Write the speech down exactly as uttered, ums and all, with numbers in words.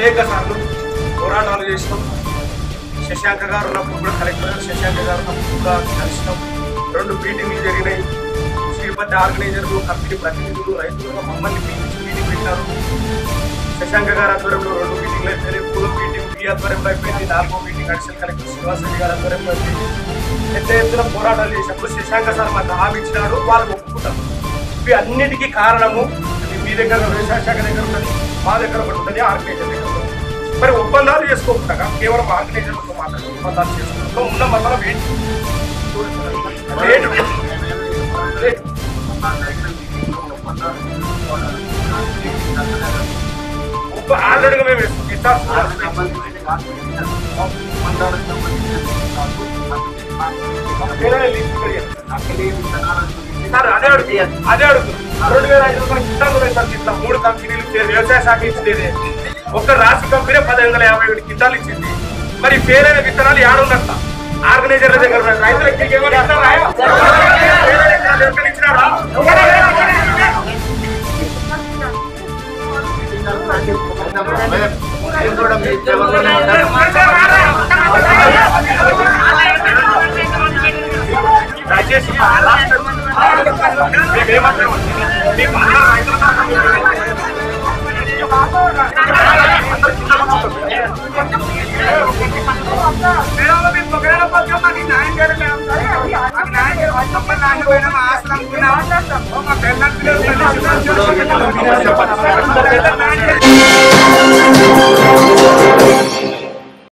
అనేక సార్లు పోరాటాలు చేసినాం. శశాంక గారు ఉన్నప్పుడు కూడా కలెక్టర్ గారు శశాంక గారు ఉన్నప్పుడు కూడా కలిసినాం. రెండు మీటింగ్లు జరిగినాయి. శ్రీపతి ఆర్గనైజర్లు, కంపెనీ ప్రతినిధులు, రైతులుగా మమ్మల్ని పిలిచి మీటింగ్ పెట్టారు. శశాంక గారి ఆధ్వర్యంలో రెండు మీటింగ్లు అయిపోయినాయి. మూడో మీటింగ్ మీ ఆధ్వర్యంలో అయిపోయింది. నాలుగో meeting additional collector Srinivas Reddy గారి ఆధ్వర్యంలో అయిపోయింది. పెద్ద ఎత్తున పోరాటాలు చేసినప్పుడు శశాంక సార్ మాకు హామీ ఇచ్చినాడు, వాళ్ళు ఒప్పుకుంటారు. ఇవి అన్నిటికీ కారణము మీ దగ్గర వ్యవసాయ శాఖ దగ్గర ఉంటుంది, మా దగ్గర ఒకటి ఉంటుంది, ఆర్గనైజర్ దగ్గర ఉంటుంది. మరి ఒప్పందాలు చేసుకోకుండా కేవలం ఆర్గనైజర్లతో మాత్రమే ఒప్పందాలు చేసుకుంటాం. ఉన్న మతం ఏంటి? ఆల్రెడీగా మేము అదే అడుగు అదే అడుగు రెండు వేల ఐదు వందల కింటాలు సార్ ఇట్లా మూడు కంపెనీలు వ్యవసాయ శాఖ ఇచ్చింది. ఒక రాష్ట్ర కంపెనీ పది వందల యాభై ఏడు కింటాలు ఇచ్చింది. మరి పేరైన విత్తనాలు ఏడున్నట్ట ఆర్గనైజర్ల దగ్గర రైతులకి ఇచ్చినారా? దయచేసి చెప్పండి.